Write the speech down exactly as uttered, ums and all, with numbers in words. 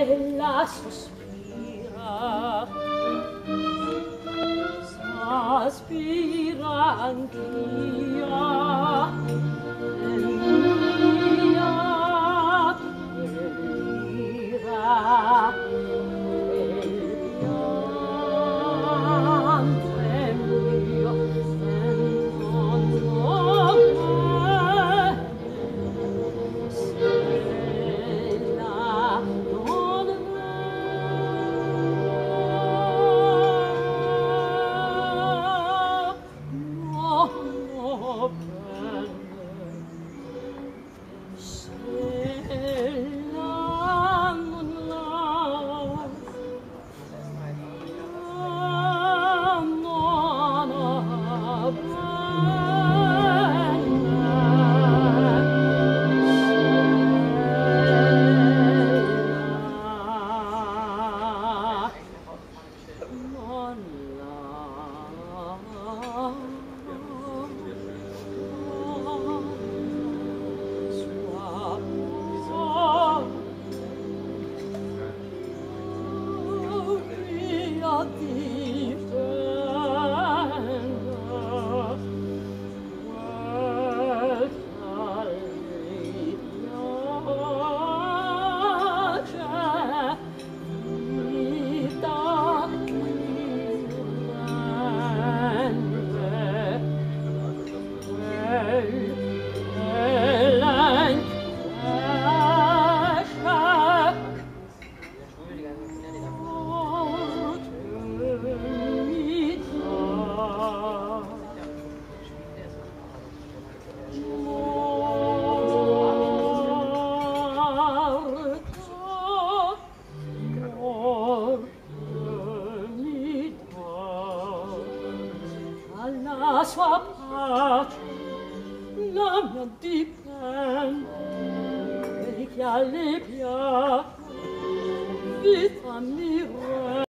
ella sospira, sospira anch'io, e mia l'ira, e il pianto è mio, sento alla sua pace la mia dipende, e che alle piace vita mi